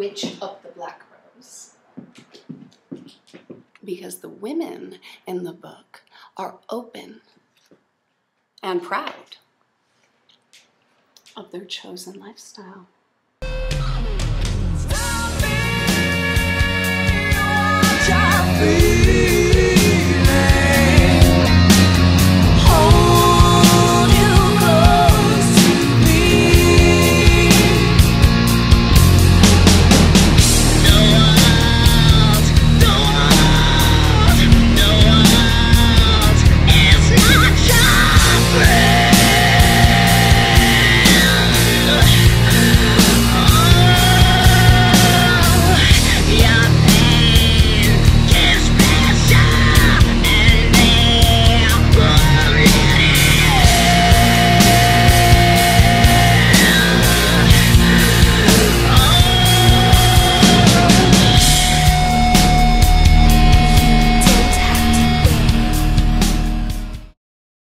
Itch up the black rose. Because the women in the book are open and proud of their chosen lifestyle. Be